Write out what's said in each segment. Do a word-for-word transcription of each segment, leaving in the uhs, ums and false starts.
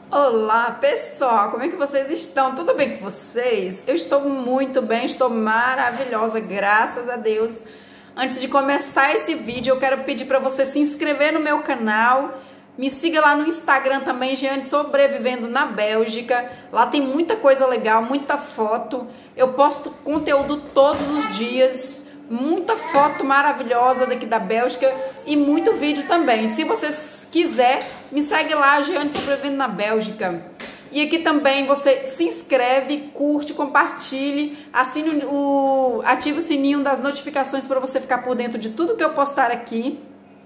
Olá pessoal, como é que vocês estão? Tudo bem com vocês? Eu estou muito bem, estou maravilhosa, graças a Deus. Antes de começar esse vídeo, eu quero pedir para você se inscrever no meu canal. Me siga lá no Instagram também, Jeane Sobrevivendo na Bélgica. Lá tem muita coisa legal, muita foto. Eu posto conteúdo todos os dias, muita foto maravilhosa daqui da Bélgica e muito vídeo também. Se você quiser, me segue lá, Jeane Sobrevivendo na Bélgica. E aqui também você se inscreve, curte, compartilhe, assine o, ative o sininho das notificações para você ficar por dentro de tudo que eu postar aqui.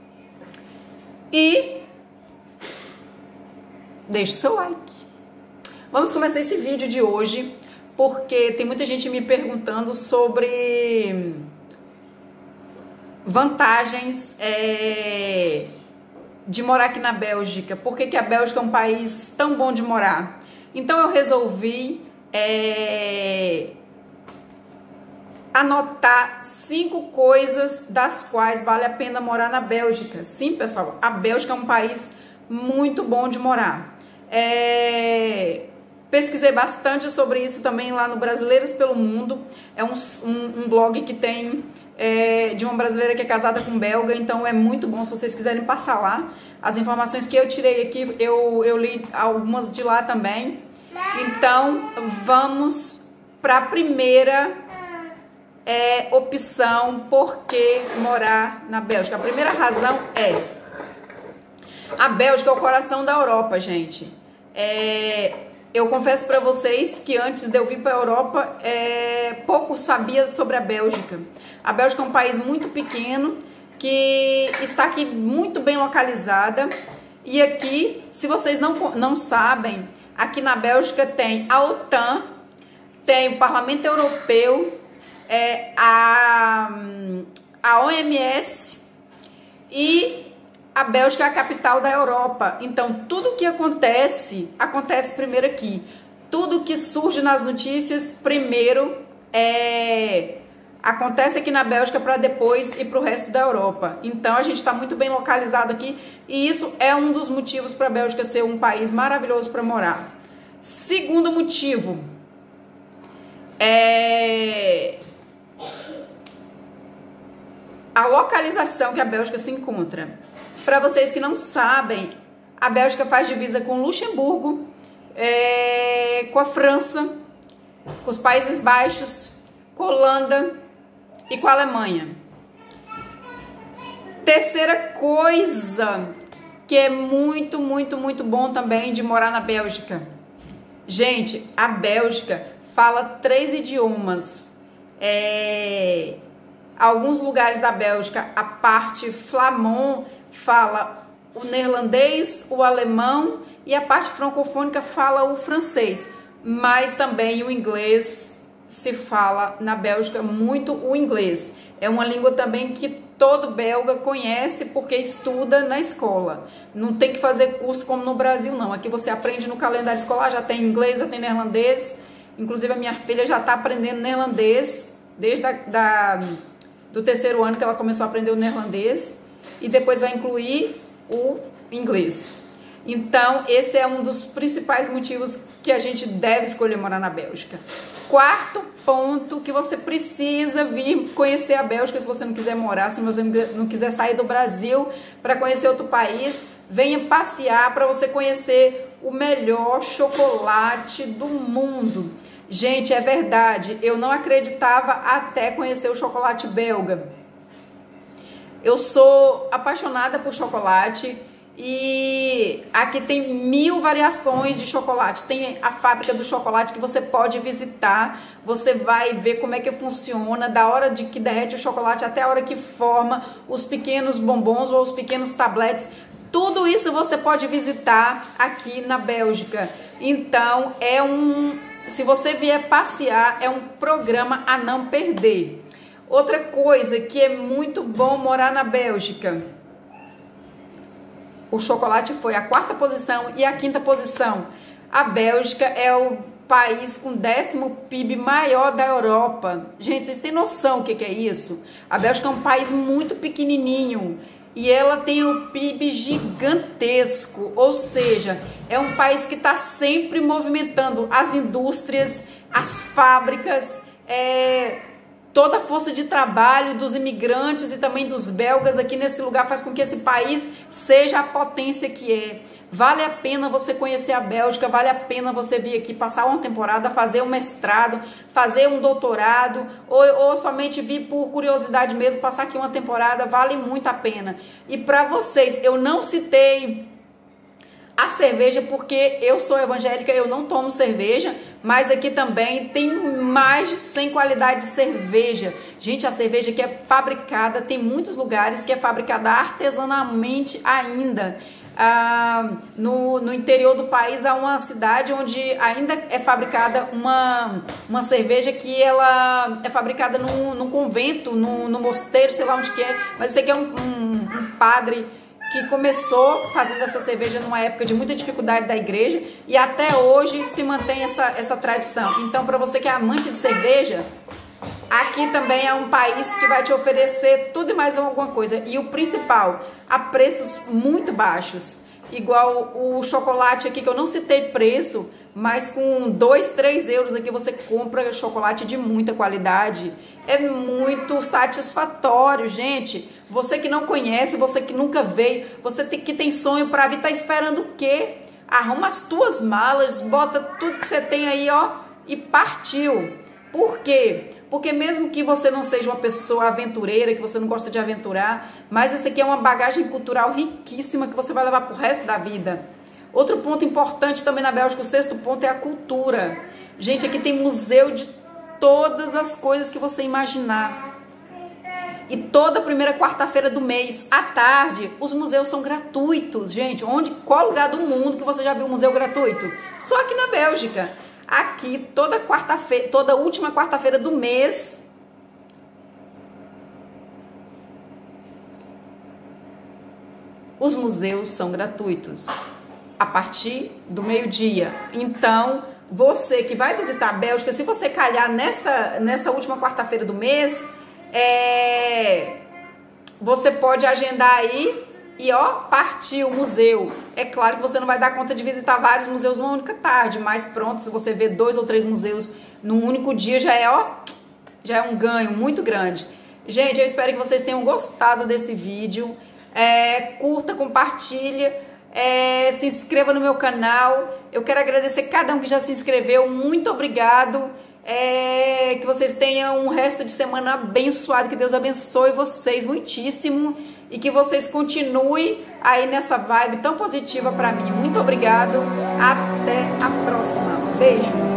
E deixe o seu like. Vamos começar esse vídeo de hoje, porque tem muita gente me perguntando sobre vantagens é, de morar aqui na Bélgica. Por que que a Bélgica é um país tão bom de morar? Então eu resolvi é, anotar cinco coisas das quais vale a pena morar na Bélgica. Sim, pessoal, a Bélgica é um país muito bom de morar. É, pesquisei bastante sobre isso também lá no Brasileiras pelo Mundo. É um, um, um blog que tem é, de uma brasileira que é casada com um belga, então é muito bom se vocês quiserem passar lá. As informações que eu tirei aqui, eu, eu li algumas de lá também. Então vamos para a primeira é, opção, por que morar na Bélgica. A primeira razão é: a Bélgica é o coração da Europa, gente. É, eu confesso para vocês que antes de eu vir para a Europa, é, pouco sabia sobre a Bélgica. A Bélgica é um país muito pequeno, que está aqui muito bem localizada. E aqui, se vocês não, não sabem, aqui na Bélgica tem a OTAN, tem o Parlamento Europeu, é, a, a O M S e a Bélgica é a capital da Europa. Então, tudo que acontece, acontece primeiro aqui. Tudo que surge nas notícias, primeiro, é, acontece aqui na Bélgica para depois ir para o resto da Europa. Então, a gente está muito bem localizado aqui e isso é um dos motivos para a Bélgica ser um país maravilhoso para morar. Segundo motivo, é a localização que a Bélgica se encontra. Para vocês que não sabem, a Bélgica faz divisa com Luxemburgo, é, com a França, com os Países Baixos, com a Holanda e com a Alemanha. Terceira coisa que é muito, muito, muito bom também de morar na Bélgica. Gente, a Bélgica fala três idiomas. É, alguns lugares da Bélgica, a parte flamand fala o neerlandês, o alemão, e a parte francofônica fala o francês, mas também o inglês se fala na Bélgica muito o inglês. É uma língua também que todo belga conhece porque estuda na escola. Não tem que fazer curso como no Brasil, não. Aqui você aprende no calendário escolar, já tem inglês, já tem neerlandês. Inclusive a minha filha já está aprendendo neerlandês desde a, da, do terceiro ano que ela começou a aprender o neerlandês. E depois vai incluir o inglês. Então, esse é um dos principais motivos que a gente deve escolher morar na Bélgica. Quarto ponto, que você precisa vir conhecer a Bélgica se você não quiser morar, se você não quiser sair do Brasil para conhecer outro país, venha passear para você conhecer o melhor chocolate do mundo. Gente, é verdade, eu não acreditava até conhecer o chocolate belga. Eu sou apaixonada por chocolate e aqui tem mil variações de chocolate. Tem a fábrica do chocolate que você pode visitar. Você vai ver como é que funciona, da hora de que derrete o chocolate até a hora que forma os pequenos bombons ou os pequenos tabletes. Tudo isso você pode visitar aqui na Bélgica. Então, é um, se você vier passear, é um programa a não perder. Outra coisa que é muito bom morar na Bélgica, o chocolate foi a quarta posição e a quinta posição. A Bélgica é o país com décimo P I B maior da Europa. Gente, vocês têm noção o que que é isso? A Bélgica é um país muito pequenininho e ela tem um P I B gigantesco, ou seja, é um país que está sempre movimentando as indústrias, as fábricas, é, toda a força de trabalho dos imigrantes e também dos belgas aqui nesse lugar faz com que esse país seja a potência que é. Vale a pena você conhecer a Bélgica, vale a pena você vir aqui passar uma temporada, fazer um mestrado, fazer um doutorado, ou, ou somente vir por curiosidade mesmo, passar aqui uma temporada, vale muito a pena. E para vocês, eu não citei a cerveja porque eu sou evangélica, eu não tomo cerveja, mas aqui também tem mais de cem qualidades de cerveja. Gente, a cerveja que é fabricada, tem muitos lugares que é fabricada artesanalmente ainda. Ah, no, no interior do país há uma cidade onde ainda é fabricada uma, uma cerveja que ela é fabricada num, num convento, num, num mosteiro, sei lá onde que é, mas eu sei que é um, um, um padre que começou fazendo essa cerveja numa época de muita dificuldade da igreja e até hoje se mantém essa, essa tradição. Então, para você que é amante de cerveja, aqui também é um país que vai te oferecer tudo e mais alguma coisa. E o principal, a preços muito baixos. Igual o chocolate aqui, que eu não citei preço, mas com dois, três euros aqui você compra chocolate de muita qualidade. É muito satisfatório, gente. Você que não conhece, você que nunca veio, você que tem sonho para vir, tá esperando o quê? Arruma as tuas malas, bota tudo que você tem aí, ó, e partiu. Por quê? Porque mesmo que você não seja uma pessoa aventureira, que você não gosta de aventurar, mas isso aqui é uma bagagem cultural riquíssima que você vai levar pro resto da vida. Outro ponto importante também na Bélgica, o sexto ponto, é a cultura. Gente, aqui tem museu de todas as coisas que você imaginar. E toda primeira quarta-feira do mês, à tarde, os museus são gratuitos. Gente, onde, qual lugar do mundo que você já viu um museu gratuito? Só aqui na Bélgica. Aqui, toda quarta-feira, toda última quarta-feira do mês, os museus são gratuitos, a partir do meio-dia. Então, você que vai visitar a Bélgica, se você calhar nessa, nessa última quarta-feira do mês, é, você pode agendar aí e ó, partiu o museu. É claro que você não vai dar conta de visitar vários museus numa única tarde, mas pronto, se você vê dois ou três museus num único dia, já é, ó, já é um ganho muito grande. Gente, eu espero que vocês tenham gostado desse vídeo. É, curta, compartilha, é, se inscreva no meu canal. Eu quero agradecer cada um que já se inscreveu. Muito obrigado. É, que vocês tenham um resto de semana abençoado. Que Deus abençoe vocês muitíssimo. E que vocês continuem aí nessa vibe tão positiva para mim. Muito obrigado. Até a próxima. Beijo.